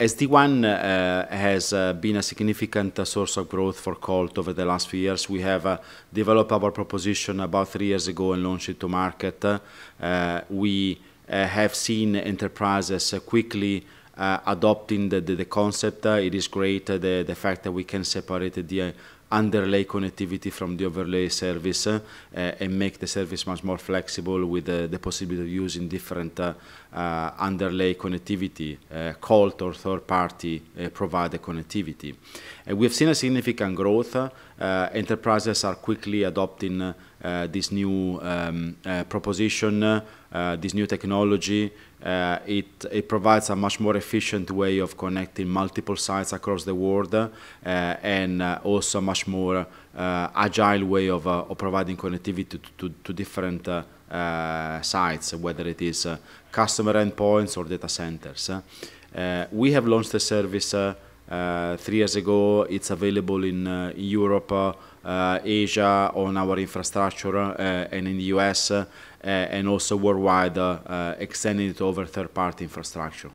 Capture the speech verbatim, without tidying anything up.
S D WAN uh, has uh, been a significant uh, source of growth for Colt over the last few years. We have uh, developed our proposition about three years ago and launched it to market. Uh, we uh, have seen enterprises uh, quickly uh, adopting the, the, the concept. Uh, it is great uh, the, the fact that we can separate the uh, underlay connectivity from the overlay service uh, and make the service much more flexible with uh, the possibility of using different uh, uh, underlay connectivity, uh, Colt or third-party uh, provided connectivity. And we've seen a significant growth. Uh, enterprises are quickly adopting uh, uh, this new um, uh, proposition, uh, this new technology. Uh, it, it provides a much more efficient way of connecting multiple sites across the world uh, and uh, also a much more uh, agile way of, uh, of providing connectivity to, to, to different uh, uh, sites, whether it is uh, customer endpoints or data centers. Uh, we have launched the service uh, uh, three years ago. It's available in uh, Europe, uh, Asia on our infrastructure uh, and in the U S uh, and also worldwide, uh, uh, extending it over third-party infrastructure.